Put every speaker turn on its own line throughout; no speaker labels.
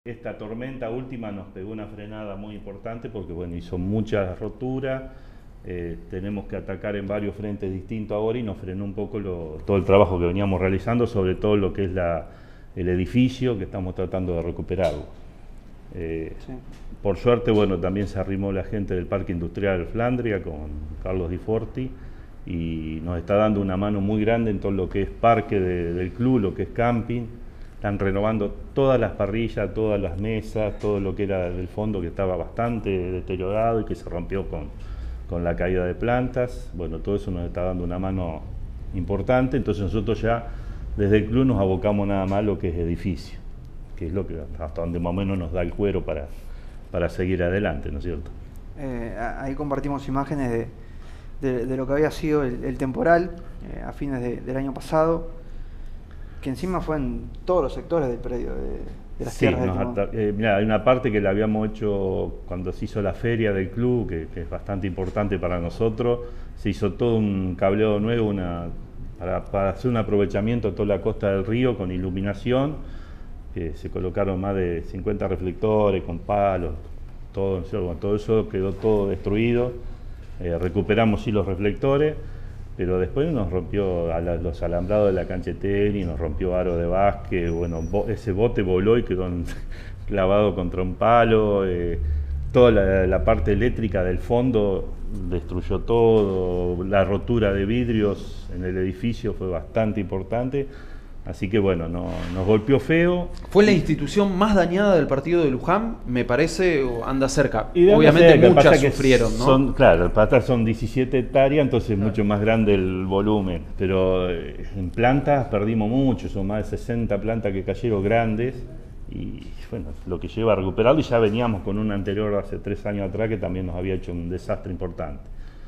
Esta tormenta última nos pegó una frenada muy importante porque bueno, hizo muchas roturas, tenemos que atacar en varios frentes distintos ahora y nos frenó un poco todo el trabajo que veníamos realizando, sobre todo lo que es el edificio que estamos tratando de recuperarlo. Sí. Por suerte, bueno, también se arrimó la gente del Parque Industrial Flandria con Carlos Di Forti y nos está dando una mano muy grande en todo lo que es parque del club, lo que es camping. Están renovando todas las parrillas, todas las mesas, todo lo que era del fondo que estaba bastante deteriorado y que se rompió con la caída de plantas. Bueno, todo eso nos está dando una mano importante, entonces nosotros ya desde el club nos abocamos nada más a lo que es edificio, que es lo que hasta donde más o menos nos da el cuero para seguir adelante, ¿no es cierto?
Ahí compartimos imágenes de lo que había sido el temporal a fines del año pasado, que encima fue en todos los sectores del predio, de las tierras del Timón.
Mirá, hay una parte que la habíamos hecho cuando se hizo la feria del club, que es bastante importante para nosotros. Se hizo todo un cableado nuevo para hacer un aprovechamiento de toda la costa del río con iluminación. Se colocaron más de 50 reflectores con palos, todo eso quedó todo destruido. Recuperamos sí los reflectores, pero después nos rompió los alambrados de la cancha de tenis, nos rompió aro de básquet, bueno, ese bote voló y quedó clavado contra un palo, toda la parte eléctrica del fondo destruyó todo, la rotura de vidrios en el edificio fue bastante importante, así que bueno, nos golpeó feo.
Fue la institución más dañada del partido de Luján, me parece, o anda cerca.
Obviamente
muchas sufrieron, ¿no?
Claro, el Patal son 17 hectáreas, entonces es mucho más grande el volumen. Pero en plantas perdimos mucho, son más de 60 plantas que cayeron grandes. Y bueno, lo que lleva a recuperarlo, y ya veníamos con una anterior hace 3 años atrás que también nos había hecho un desastre importante.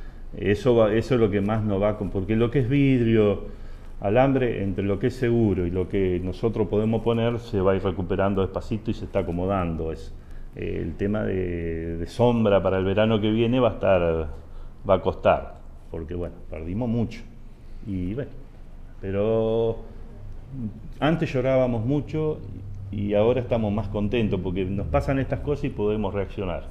Eso es lo que más nos va, porque lo que es vidrio, alambre, entre lo que es seguro y lo que nosotros podemos poner, se va a ir recuperando despacito y se está acomodando. El tema de sombra para el verano que viene va a costar, porque bueno, perdimos mucho. Y bueno, pero antes llorábamos mucho y ahora estamos más contentos porque nos pasan estas cosas y podemos reaccionar.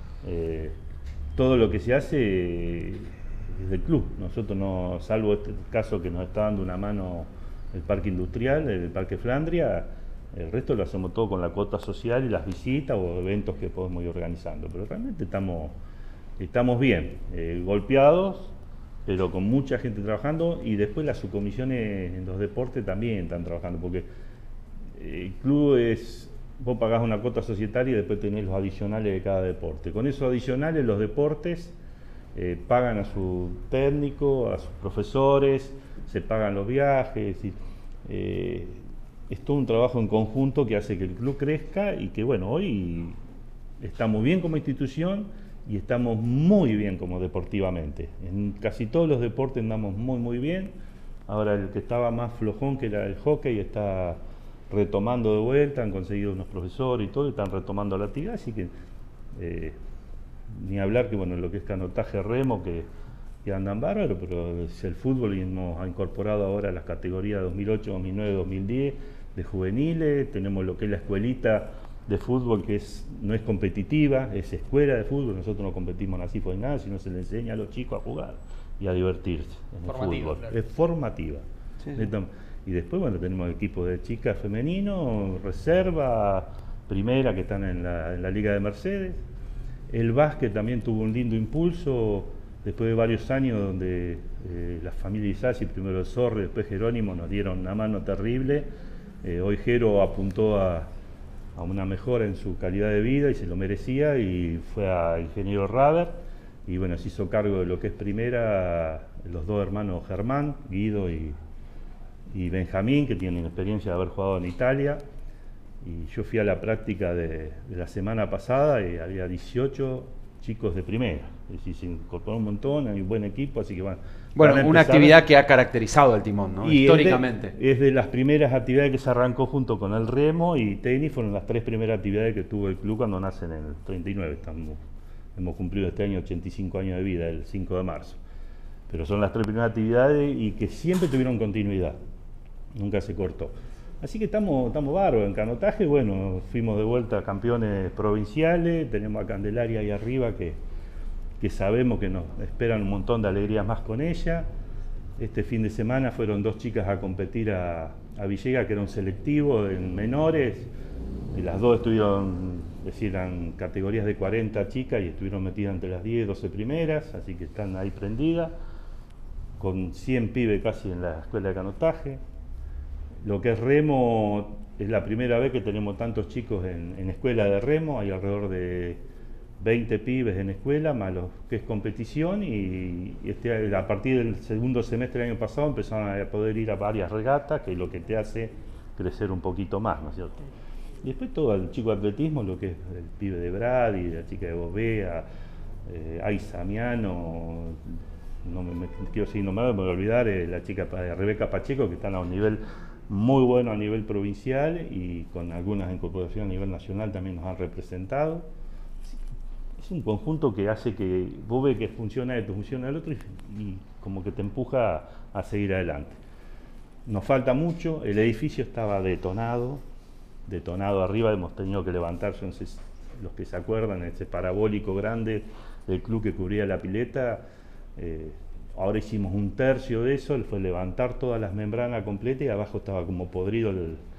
Todo lo que se hace es del club. Nosotros no, salvo este caso que nos está dando una mano el Parque Industrial, el Parque Flandria, el resto lo hacemos todo con la cuota social y las visitas o eventos que podemos ir organizando. Pero realmente estamos bien, golpeados, pero con mucha gente trabajando, y después las subcomisiones en los deportes también están trabajando, porque el club vos pagás una cuota societaria y después tenés los adicionales de cada deporte. Con esos adicionales los deportes pagan a su técnico, a sus profesores, se pagan los viajes. Es todo un trabajo en conjunto que hace que el club crezca y que bueno, hoy estamos bien como institución y estamos muy bien como deportivamente. En casi todos los deportes andamos muy bien. Ahora el que estaba más flojón, que era el hockey, está retomando de vuelta, han conseguido unos profesores y todo, y están retomando la actividad, así que ni hablar que bueno, lo que es canotaje, remo, que andan bárbaros, pero es el fútbol, y hemos incorporado ahora las categorías 2008, 2009, 2010 de juveniles. Tenemos lo que es la escuelita de fútbol, que no es competitiva, es escuela de fútbol. Nosotros no competimos en así nada, sino se le enseña a los chicos a jugar y a divertirse en el fútbol. Claro. Es formativa. Sí. Y después bueno, tenemos equipos de chicas femenino, reserva, primera, que están en la Liga de Mercedes. El básquet también tuvo un lindo impulso después de varios años donde la familia Isasi, primero el Zorri, después Jerónimo, nos dieron una mano terrible. Hoy Jero apuntó a una mejora en su calidad de vida y se lo merecía, y fue a Ingeniero Rader y bueno, se hizo cargo de lo que es primera los dos hermanos Germán, Guido y Benjamín, que tienen experiencia de haber jugado en Italia. Y yo fui a la práctica de la semana pasada y había 18 chicos de primera, es decir, se incorporó un montón, hay un buen equipo, así que
bueno, una actividad que ha caracterizado al Timón, ¿no?
Y
históricamente.
Es de las primeras actividades que se arrancó junto con el remo y tenis, fueron las 3 primeras actividades que tuvo el club cuando nace en el 39, hemos cumplido este año 85 años de vida, el 5 de marzo. Pero son las 3 primeras actividades y que siempre tuvieron continuidad, nunca se cortó. Así que estamos bárbaros en canotaje. Bueno, fuimos de vuelta campeones provinciales, tenemos a Candelaria ahí arriba que sabemos que nos esperan un montón de alegrías más con ella. Este fin de semana fueron 2 chicas a competir a Villegas, que era un selectivo en menores, y las 2 estuvieron, eran categorías de 40 chicas y estuvieron metidas entre las 10 y 12 primeras, así que están ahí prendidas, con 100 pibes casi en la escuela de canotaje. Lo que es remo, es la primera vez que tenemos tantos chicos en escuela de remo, hay alrededor de 20 pibes en escuela, más lo que es competición, y a partir del segundo semestre del año pasado empezaron a poder ir a varias regatas, que es lo que te hace crecer un poquito más, ¿no es cierto? Y después todo el chico de atletismo, lo que es el pibe de Brady, la chica de Bovea, Aiza Miano, no me quiero seguir nombrando, me voy a olvidar, la chica de Rebeca Pacheco, que están a un nivel muy bueno a nivel provincial y con algunas incorporaciones a nivel nacional también nos han representado. Es un conjunto que hace que vos ves que funciona esto, funciona el otro y como que te empuja a seguir adelante. Nos falta mucho, el edificio estaba detonado arriba, hemos tenido que levantar, los que se acuerdan, ese parabólico grande del club que cubría la pileta. Ahora hicimos un tercio de eso, fue levantar todas las membranas completas y abajo estaba como podrido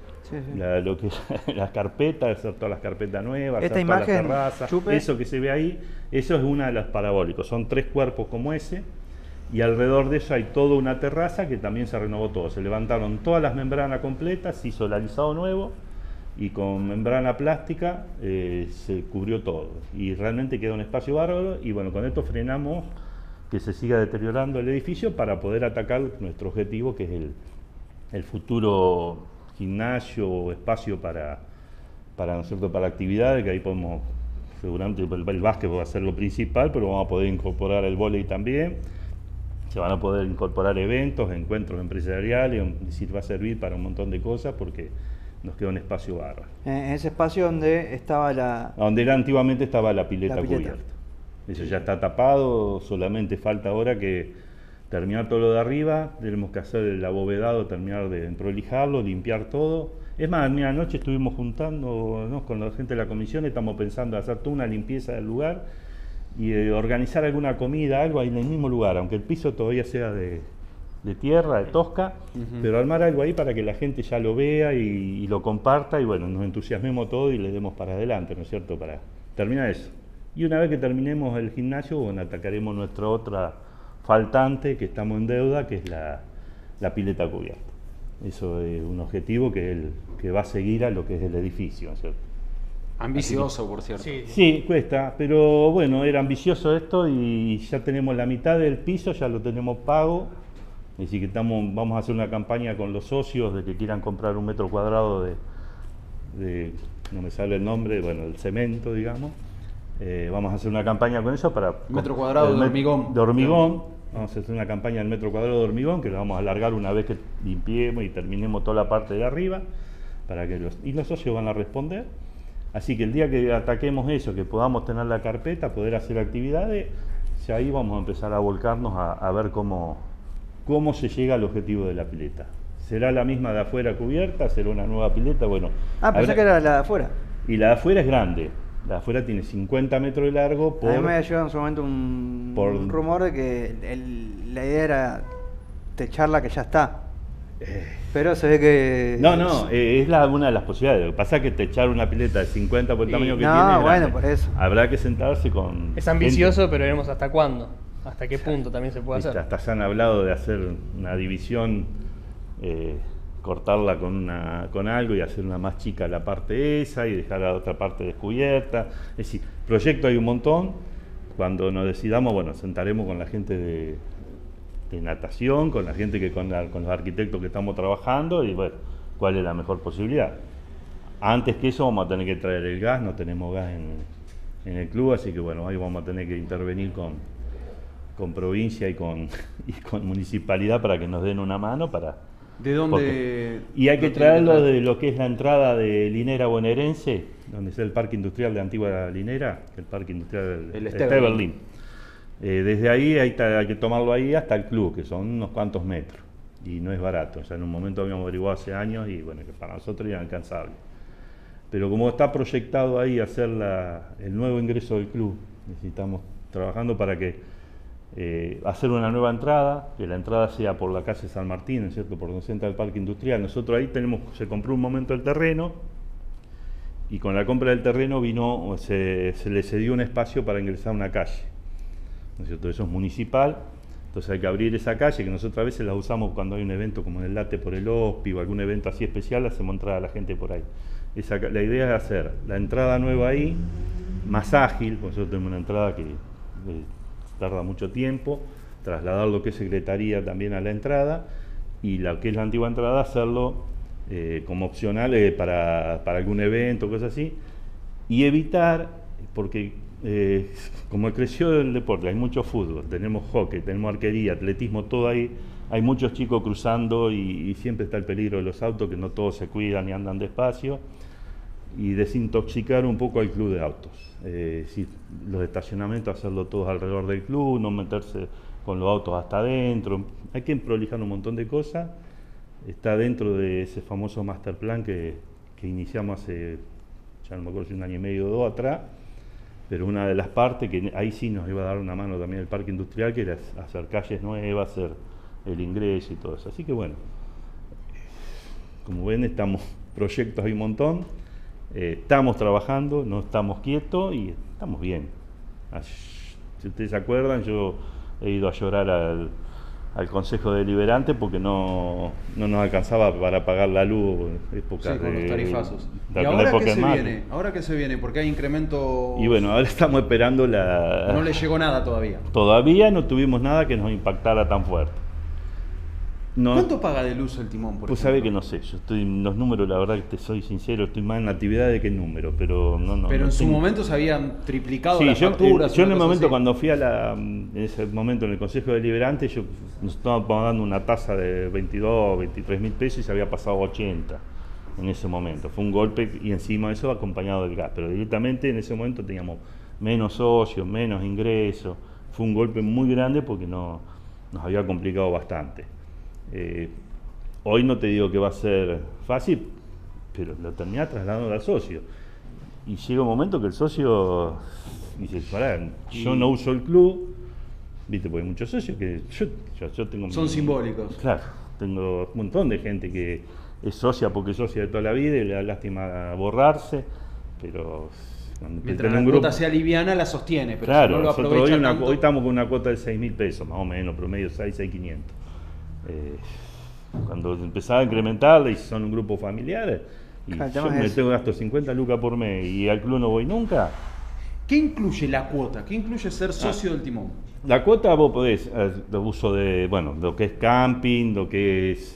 lo que las carpetas, hacer todas las carpetas nuevas,
esta
hacer todas las
imagen,
terrazas,
Chupe,
eso que se ve ahí, eso es una de las parabólicos, son 3 cuerpos como ese y alrededor de eso hay toda una terraza que también se renovó todo, se levantaron todas las membranas completas, se hizo el alisado nuevo y con membrana plástica se cubrió todo y realmente queda un espacio bárbaro y bueno, con esto frenamos que se siga deteriorando el edificio para poder atacar nuestro objetivo, que es el futuro gimnasio o espacio para ¿no es cierto?, para actividades, que ahí podemos, seguramente el básquet va a ser lo principal, pero vamos a poder incorporar el vóley también, se van a poder incorporar eventos, encuentros empresariales, es decir, va a servir para un montón de cosas porque nos queda un espacio bárbaro.
En ese espacio donde estaba
donde antiguamente estaba la pileta cubierta. Eso ya está tapado, solamente falta ahora que terminar todo lo de arriba, tenemos que hacer el abovedado, terminar de prolijarlo, limpiar todo. Es más, mira, anoche estuvimos juntando con la gente de la comisión, estamos pensando hacer toda una limpieza del lugar y organizar alguna comida, algo ahí en el mismo lugar, aunque el piso todavía sea de tierra, de tosca, pero armar algo ahí para que la gente ya lo vea y lo comparta y bueno, nos entusiasmemos todo y le demos para adelante, ¿no es cierto?, para terminar eso. Y una vez que terminemos el gimnasio, bueno, atacaremos nuestra otra faltante que estamos en deuda, que es la pileta cubierta. Eso es un objetivo que va a seguir a lo que es el edificio, ¿no es cierto?
Ambicioso, por cierto.
Sí, cuesta, pero bueno, era ambicioso esto y ya tenemos la mitad del piso, ya lo tenemos pago. Es decir, que vamos a hacer una campaña con los socios de que quieran comprar 1 metro cuadrado de no me sale el nombre, bueno, el cemento, digamos. Vamos a hacer una campaña con eso para...
Metro cuadrado de hormigón.
De hormigón. Vamos a hacer una campaña del metro cuadrado de hormigón que lo vamos a alargar una vez que limpiemos y terminemos toda la parte de arriba para que los socios van a responder. Así que el día que ataquemos eso, que podamos tener la carpeta, poder hacer actividades, ya ahí vamos a empezar a volcarnos a ver cómo se llega al objetivo de la pileta. ¿Será la misma de afuera cubierta? ¿Será una nueva pileta? Bueno.
Pensé que era la de afuera.
Y la de afuera es grande. La de afuera tiene 50 metros de largo.
A mí me había llegado en su momento un rumor de que la idea era techarla que ya está. Pero se ve que...
No, es una de las posibilidades. Lo que pasa es que techar una pileta de 50 por el tamaño que tiene.
No, bueno, por eso.
Habrá que sentarse con...
Es ambicioso, pero veremos hasta cuándo. Hasta qué punto también se puede hacer.
Hasta se han hablado de hacer una división, cortarla con algo y hacer una más chica la parte esa y dejar la otra parte descubierta. Es decir, proyectos hay un montón. Cuando nos decidamos, bueno, sentaremos con la gente de natación, con la gente con los arquitectos que estamos trabajando y bueno, cuál es la mejor posibilidad. Antes que eso vamos a tener que traer el gas, no tenemos gas en el club, así que bueno, ahí vamos a tener que intervenir con provincia y con municipalidad para que nos den una mano para...
¿De dónde?
Y hay que traerlo de lo que es la entrada de Linera Bonaerense, donde es el Parque Industrial de Antigua Linera, el Parque Industrial
el
Esteberlin. Desde ahí hay que tomarlo ahí hasta el club, que son unos cuantos metros. y no es barato. O sea, en un momento habíamos averiguado hace años y bueno, que para nosotros era inalcanzable. Pero como está proyectado ahí hacer el nuevo ingreso del club, necesitamos trabajando para que hacer una nueva entrada, que la entrada sea por la calle San Martín, ¿no es cierto?, por donde se entra el parque industrial. Nosotros ahí se compró un momento el terreno y con la compra del terreno se le cedió un espacio para ingresar a una calle, ¿no es cierto? Eso es municipal, entonces hay que abrir esa calle, que nosotros a veces la usamos cuando hay un evento como en el Late por el OSPI o algún evento así especial, hacemos entrar a la gente por ahí. La idea es hacer la entrada nueva ahí, más ágil, porque nosotros tenemos una entrada que tarda mucho tiempo, trasladar lo que es secretaría también a la entrada, y lo que es la antigua entrada hacerlo como opcional para algún evento, cosas así, y evitar, porque como creció el deporte, hay mucho fútbol, tenemos hockey, tenemos arquería, atletismo, todo ahí, hay muchos chicos cruzando y siempre está el peligro de los autos, que no todos se cuidan y andan despacio, y desintoxicar un poco al club de autos. Los estacionamientos, hacerlo todos alrededor del club, no meterse con los autos hasta adentro. Hay que prolijar un montón de cosas. Está dentro de ese famoso master plan que iniciamos hace, ya no me acuerdo si 1 año y medio o 2 atrás, pero una de las partes que ahí sí nos iba a dar una mano también el parque industrial, que era hacer calles nuevas, hacer el ingreso y todo eso. Así que bueno, como ven, proyectos hay un montón. Estamos trabajando, no estamos quietos y estamos bien. Si ustedes se acuerdan, yo he ido a llorar al Consejo Deliberante porque no nos alcanzaba para pagar la luz en época
con los tarifazos.
¿Y
ahora qué se viene? ¿Ahora qué se viene? Porque hay incremento.
Y bueno, ahora estamos esperando
No le llegó nada todavía.
Todavía no tuvimos nada que nos impactara tan fuerte. No,
¿cuánto paga de luz el timón, por
pues
ejemplo?
sabe que no sé, yo estoy los números, la verdad que te soy sincero, estoy más en actividades que en números, pero no.
Pero
no
en su
tengo...
momento se habían triplicado
sí,
las facturas.
Yo en el momento así. Cuando fui en ese momento en el Consejo Deliberante, nos estábamos pagando una tasa de 22, 23 mil pesos y se había pasado a 80 en ese momento. Fue un golpe y encima de eso acompañado del gas, pero directamente en ese momento teníamos menos socios, menos ingresos. Fue un golpe muy grande porque nos había complicado bastante. Hoy no te digo que va a ser fácil, pero lo terminé trasladando al socio. Y llega un momento que el socio dice, pará, yo no uso el club, viste, porque hay muchos socios que yo tengo...
Son simbólicos.
Claro, tengo un montón de gente que es socia porque es socia de toda la vida y le da lástima borrarse, pero...
Mientras la cuota sea liviana, la sostiene, pero
claro,
si no lo aprovecha
hoy estamos con una cuota de 6.000 pesos, más o menos, promedio 6.500. Cuando empezaba a incrementarla y son un grupo familiar, y yo me tengo gasto 50 lucas por mes y al club no voy nunca.
¿Qué incluye la cuota? ¿Qué incluye ser socio del timón?
La cuota vos podés, uso de, bueno, lo que es camping, lo que es,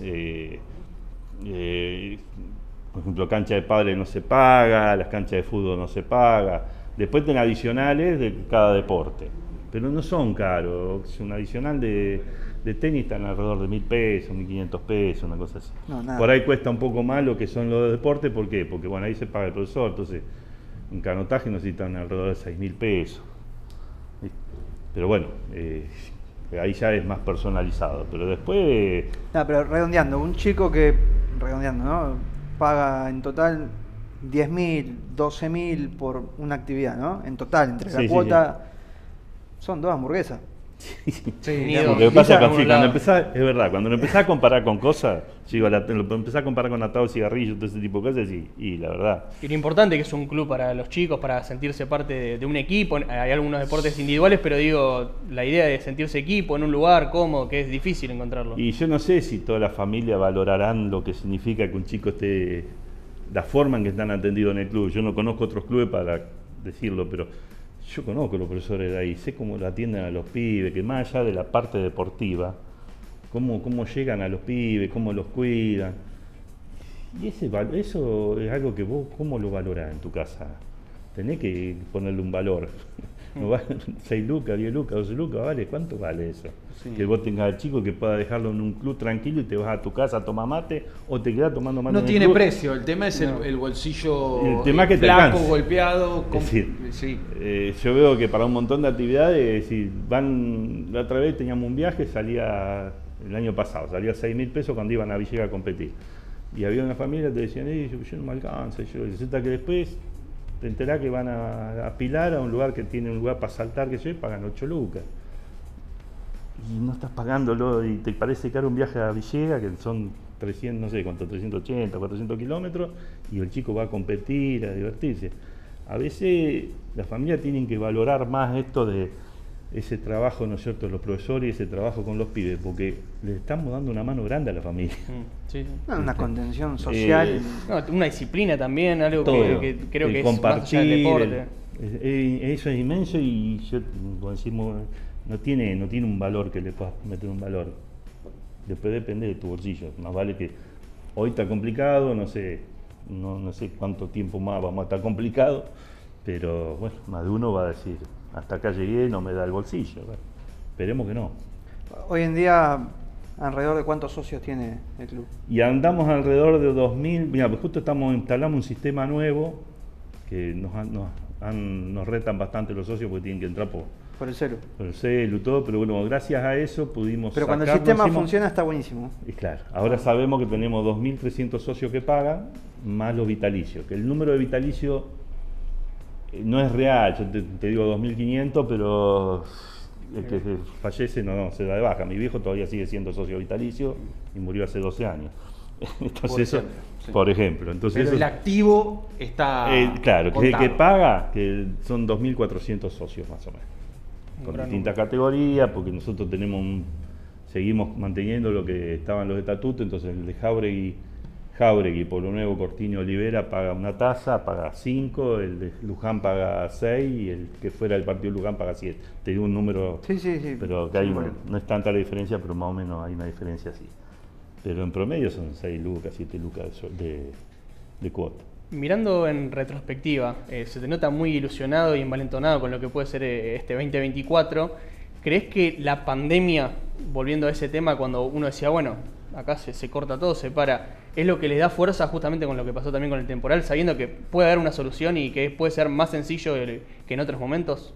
por ejemplo, cancha de pádel no se paga, las canchas de fútbol no se paga. Después tenés adicionales de cada deporte, pero no son caros. Es un adicional de tenis están alrededor de 1.000 pesos, 1.500 pesos, una cosa así. No, por ahí cuesta un poco más lo que son los de deporte, ¿por qué? Porque bueno, ahí se paga el profesor, entonces en canotaje necesitan alrededor de 6.000 pesos. Pero bueno, ahí ya es más personalizado, pero después...
No, pero redondeando, un chico que, ¿no?, paga en total 10.000, 12.000 por una actividad, ¿no? En total, entre la cuota, son 2 hamburguesas.
Lo que pasa es que cuando empezás, es verdad, cuando lo empezás a comparar con cosas, lo empezás a comparar con atado de cigarrillos, todo ese tipo de cosas, y la verdad.
Y lo importante que es un club para los chicos, para sentirse parte de un equipo. Hay algunos deportes individuales, pero digo, la idea de sentirse equipo en un lugar cómodo, que es difícil encontrarlo.
Y yo no sé si toda la familia valorarán lo que significa que un chico esté, la forma en que están atendidos en el club. Yo no conozco otros clubes para decirlo, pero yo conozco a los profesores de ahí, sé cómo lo atienden a los pibes, que más allá de la parte deportiva, cómo llegan a los pibes, cómo los cuidan. Y eso es algo que vos, ¿cómo lo valorás en tu casa? Tenés que ponerle un valor. No vale 6 lucas, 10 lucas, 12 lucas, ¿vale? ¿Cuánto vale eso? Sí. Que vos tengas al chico que pueda dejarlo en un club tranquilo y te vas a tu casa a tomar mate o te quedás tomando mate.
No tiene precio, el tema es el bolsillo,
el tema que
flaco, golpeado.
Es decir, sí. Yo veo que para un montón de actividades, si van, la otra vez teníamos un viaje, salía el año pasado, salía 6.000 pesos cuando iban a Villegas a competir. Y había una familia que te decían, yo no me alcanza. Y resulta que después te enterás que van a apilar a un lugar que tiene un lugar para saltar, que y pagan 8 lucas. Y no estás pagándolo y te parece caro un viaje a Villegas, que son 300, no sé cuánto, 380, 400 kilómetros, y el chico va a competir, a divertirse. A veces las familias tienen que valorar más esto de ese trabajo, ¿no es cierto?, de los profesores y ese trabajo con los pibes, porque le estamos dando una mano grande a la familia.
Sí, sí.
No, una contención social.
No, una disciplina también, algo que creo
el
que es
compartir,
más allá del deporte.
Eso es inmenso y yo, como decimos, no tiene un valor que le puedas meter un valor. Después depende de tu bolsillo. Más vale que hoy está complicado, no sé cuánto tiempo más vamos a estar complicado, pero bueno, más de uno va a decir, hasta acá llegué, no me da el bolsillo. Bueno, esperemos que no.
Hoy en día, ¿alrededor de cuántos socios tiene el club?
Y andamos alrededor de 2.000. Mira, pues justo instalamos un sistema nuevo que nos retan bastante los socios porque tienen que entrar
Por el celu.
por el celu y todo, pero bueno, gracias a eso pudimos
Pero cuando el
sacarlo
sistema
encima.
funciona está buenísimo.
Y claro, ahora sabemos que tenemos 2.300 socios que pagan, más los vitalicios, que el número de vitalicios no es real, yo te digo 2.500, pero el que fallece no se da de baja. Mi viejo todavía sigue siendo socio vitalicio y murió hace 12 años. Entonces por ejemplo. Entonces
pero
eso,
el activo está
claro, que
contado.
paga, que son 2.400 socios más o menos, con distintas categorías, porque nosotros seguimos manteniendo lo que estaban los estatutos. Entonces el de Jáuregui, Pueblo Nuevo, Cortiño, Olivera paga una tasa, paga 5, el de Luján paga 6 y el que fuera del partido de Luján paga 7. Te digo un número,
Sí.
pero que no es tanta la diferencia, pero más o menos hay una diferencia así. Pero en promedio son 6 lucas, 7 lucas de cuota.
Mirando en retrospectiva, se te nota muy ilusionado y envalentonado con lo que puede ser este 2024. ¿Crees que la pandemia, volviendo a ese tema, cuando uno decía, bueno, acá se corta todo, se para, es lo que les da fuerza justamente con lo que pasó también con el temporal, sabiendo que puede haber una solución y que puede ser más sencillo que en otros momentos?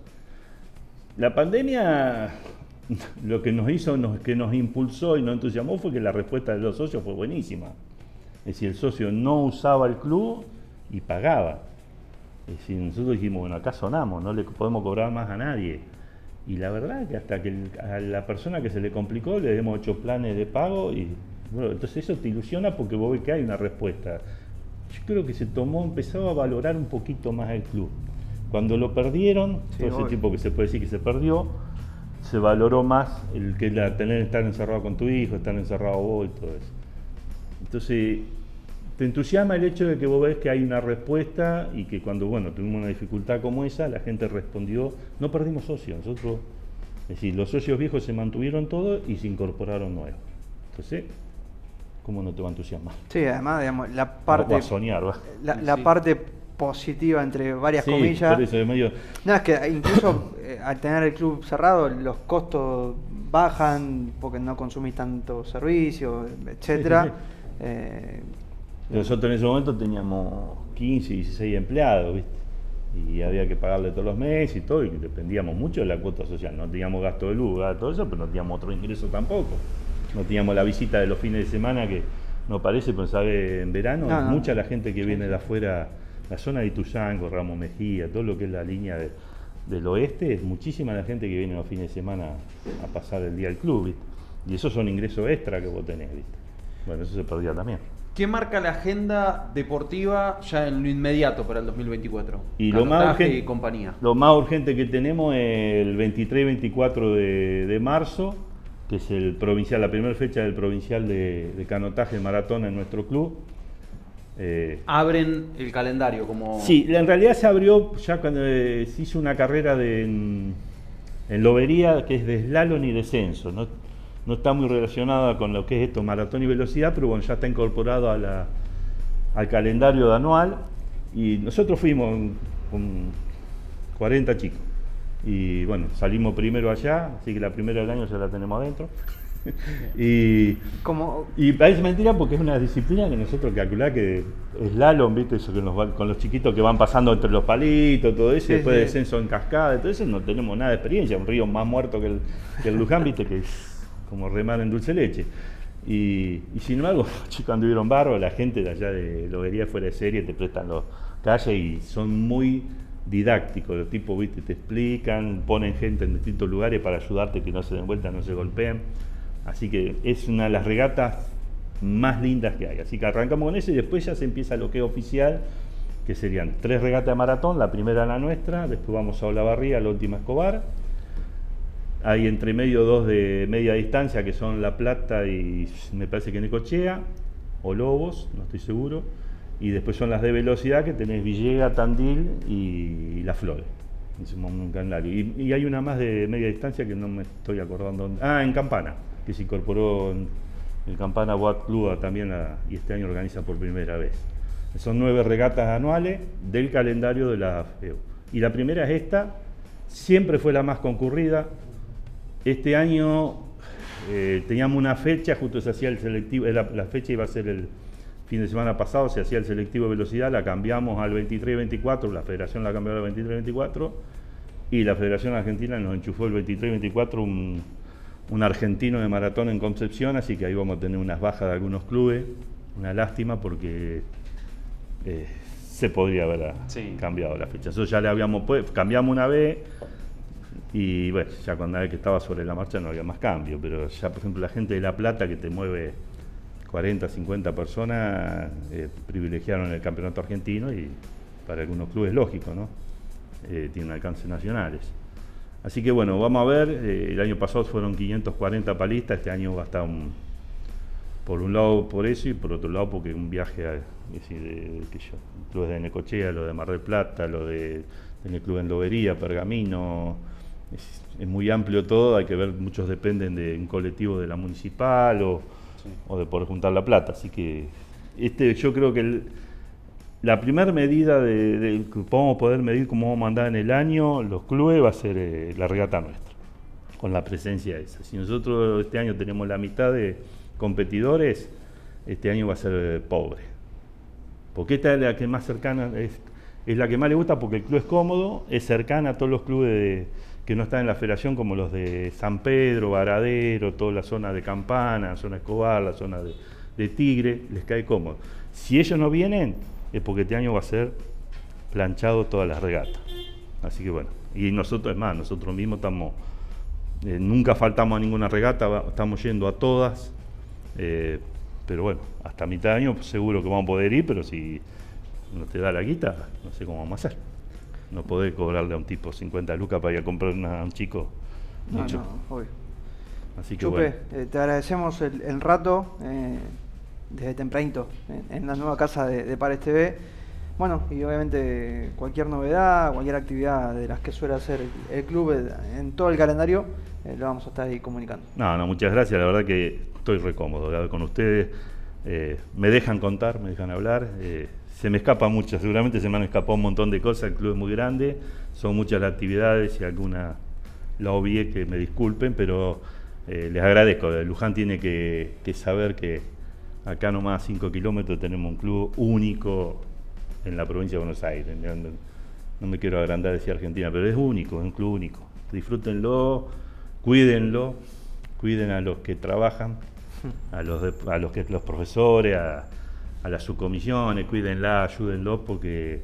La pandemia lo que nos hizo, que nos impulsó y nos entusiasmó fue que la respuesta de los socios fue buenísima. Es decir, el socio no usaba el club y pagaba. Es decir, nosotros dijimos, bueno, acá sonamos, no le podemos cobrar más a nadie. Y la verdad es que hasta que a la persona que se le complicó le hemos hecho planes de pago y bueno, entonces eso te ilusiona porque vos ves que hay una respuesta. Yo creo que empezaba a valorar un poquito más el club. Cuando lo perdieron, todo ese tiempo que se puede decir que se perdió, se valoró más el que estar encerrado con tu hijo, estar encerrado vos y todo eso. Entonces, te entusiasma el hecho de que vos ves que hay una respuesta y que cuando tuvimos una dificultad como esa, la gente respondió, no perdimos socios, nosotros, es decir, los socios viejos se mantuvieron todos y se incorporaron nuevos. Entonces, ¿cómo no te va a entusiasmar?
Sí, además, digamos, la parte,
va a soñar, ¿va?
La parte positiva, entre varias comillas.
Por eso es medio...
No, es que incluso al tener el club cerrado, los costos bajan porque no consumís tanto servicio, etcétera.
Nosotros en ese momento teníamos 15, 16 empleados, ¿viste? Y había que pagarle todos los meses y todo, y dependíamos mucho de la cuota social. No teníamos gasto de luz, todo eso, pero no teníamos otro ingreso tampoco. No teníamos la visita de los fines de semana, que no parece, pero sabe, en verano es mucha la gente que viene de afuera, la zona de Ituzaingó, Ramos Mejía, todo lo que es la línea del oeste, es muchísima la gente que viene los fines de semana a pasar el día al club, ¿viste? Y esos son ingresos extra que vos tenés, ¿viste? Bueno, eso se perdía también.
¿Qué marca la agenda deportiva ya en lo inmediato para el 2024?
Y lo más urgente,
y compañía.
Lo más urgente que tenemos es el 23 y 24 de marzo, que es el provincial, la primera fecha del provincial de canotaje de maratón en nuestro club.
Abren el calendario como...
Sí, en realidad se abrió ya cuando se hizo una carrera en Lobería, que es de slalom y descenso, ¿no? No está muy relacionada con lo que es esto, maratón y velocidad, pero bueno, ya está incorporado al calendario anual. Y nosotros fuimos con 40 chicos. Y bueno, salimos primero allá, así que la primera del año ya la tenemos adentro. Y parece mentira porque es una disciplina que nosotros calculamos que slalom, ¿viste? Eso que con los chiquitos que van pasando entre los palitos, todo eso, y después descenso en cascada, todo eso, no tenemos nada de experiencia. Un río más muerto que el Luján, ¿viste? Que como remar en dulce leche. Y sin embargo, los chicos anduvieron barro, la gente de allá de Lobería fuera de serie te prestan los calles y son muy didácticos, los tipos, viste, te explican, ponen gente en distintos lugares para ayudarte que no se den vuelta, no se golpeen. Así que es una de las regatas más lindas que hay. Así que arrancamos con eso y después ya se empieza lo que es oficial, que serían 3 regatas de maratón, la primera la nuestra, después vamos a Olavarría, la última Escobar. Hay entre medio 2 de media distancia, que son La Plata y me parece que Necochea, o Lobos, no estoy seguro. Y después son las de velocidad, que tenés Villega, Tandil y Las Flores. Hicimos un calendario. Y hay una más de media distancia que no me estoy acordando. En Campana, que se incorporó en el Campana Boat Club también y este año organiza por primera vez. Son 9 regatas anuales del calendario de la FEU. Y la primera es esta, siempre fue la más concurrida. Este año teníamos una fecha, justo se hacía el selectivo, la fecha iba a ser el fin de semana pasado, se hacía el selectivo de velocidad, la cambiamos al 23-24, la federación la cambió al 23-24 y la Federación Argentina nos enchufó el 23-24 un argentino de maratón en Concepción, así que ahí vamos a tener unas bajas de algunos clubes, una lástima porque se podría haber cambiado la fecha. Eso ya le habíamos cambiamos una vez. Y bueno, ya cuando vez que estaba sobre la marcha no había más cambio, pero ya por ejemplo la gente de La Plata que te mueve 40, 50 personas, privilegiaron el campeonato argentino y para algunos clubes lógico, ¿no? Tienen alcances nacionales. Así que bueno, vamos a ver, el año pasado fueron 540 palistas, este año va a estar por un lado por eso y por otro lado porque un viaje clubes de Necochea, lo de Mar del Plata, lo de el club en Lobería, Pergamino. Es muy amplio todo, hay que ver, muchos dependen de un colectivo de la municipal o de poder juntar la plata, así que yo creo que la primera medida que podemos poder medir cómo vamos a andar en el año, los clubes, va a ser la regata nuestra, con la presencia esa. Si nosotros este año tenemos la mitad de competidores, este año va a ser pobre, porque esta es la que más cercana es la que más le gusta porque el club es cómodo, es cercana a todos los clubes que no están en la federación, como los de San Pedro, Varadero, toda la zona de Campana, la zona Escobar, la zona de Tigre, les cae cómodo. Si ellos no vienen, es porque este año va a ser planchado todas las regatas. Así que bueno, y nosotros, es más, nosotros mismos estamos, nunca faltamos a ninguna regata, estamos yendo a todas, pero bueno, hasta mitad de año seguro que vamos a poder ir, pero si no te da la guita, no sé cómo vamos a hacer. No podés cobrarle a un tipo 50 lucas para ir a comprar a un chico mucho.
No, obvio.
Así que
Chupe,
bueno.
te agradecemos el rato desde tempranito en la nueva casa de Pares TV. Bueno, y obviamente cualquier novedad, cualquier actividad de las que suele hacer el club en todo el calendario, lo vamos a estar ahí comunicando.
No, muchas gracias. La verdad que estoy re cómodo con ustedes. Me dejan contar, me dejan hablar. Se me escapa mucho, seguramente se me han escapado un montón de cosas, el club es muy grande, son muchas las actividades y alguna la obvié, que me disculpen, pero les agradezco. Luján tiene que saber que acá nomás a 5 kilómetros tenemos un club único en la provincia de Buenos Aires. No me quiero agrandar decir Argentina, pero es único, es un club único. Disfrútenlo, cuídenlo, cuiden a los que trabajan, a los profesores, a las subcomisiones, cuídenla, ayúdenlo, porque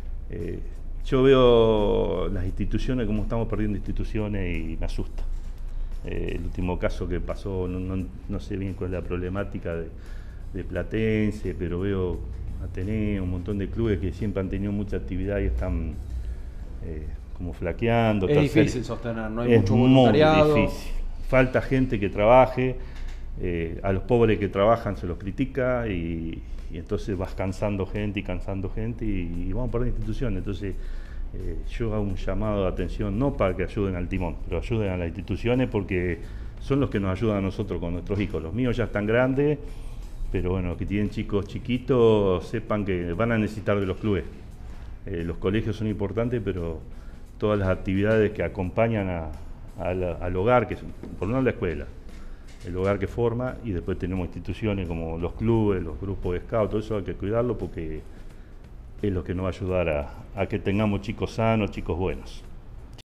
yo veo las instituciones, como estamos perdiendo instituciones, y me asusta. El último caso que pasó, no sé bien cuál es la problemática de Platense, pero veo Ateneo, un montón de clubes que siempre han tenido mucha actividad y están como flaqueando.
Es difícil sostener, no hay
es
mucho voluntariado.
Muy difícil. Falta gente que trabaje, a los pobres que trabajan se los critica y entonces vas cansando gente y vamos a perder instituciones. Entonces yo hago un llamado de atención, no para que ayuden al timón, pero ayuden a las instituciones, porque son los que nos ayudan a nosotros con nuestros hijos. Los míos ya están grandes, pero bueno, los que tienen chicos chiquitos, sepan que van a necesitar de los clubes. Los colegios son importantes, pero todas las actividades que acompañan al hogar, que por un lado la escuela, el hogar que forma, y después tenemos instituciones como los clubes, los grupos de scout, todo eso hay que cuidarlo porque es lo que nos va a ayudar a que tengamos chicos sanos, chicos buenos.